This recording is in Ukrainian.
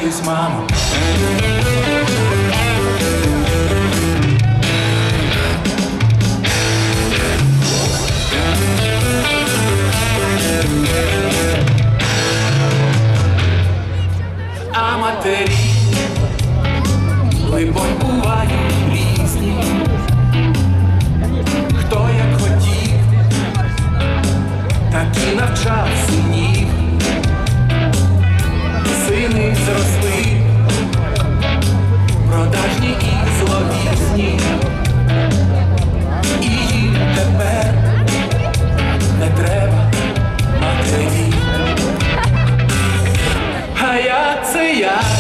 каюсь, мамо. А матері, либонь, бувають різні. Хто як хотів, так і навчав синів. Сини зросли, продажні і зловісні, і їм тепер не треба матері. А я це я.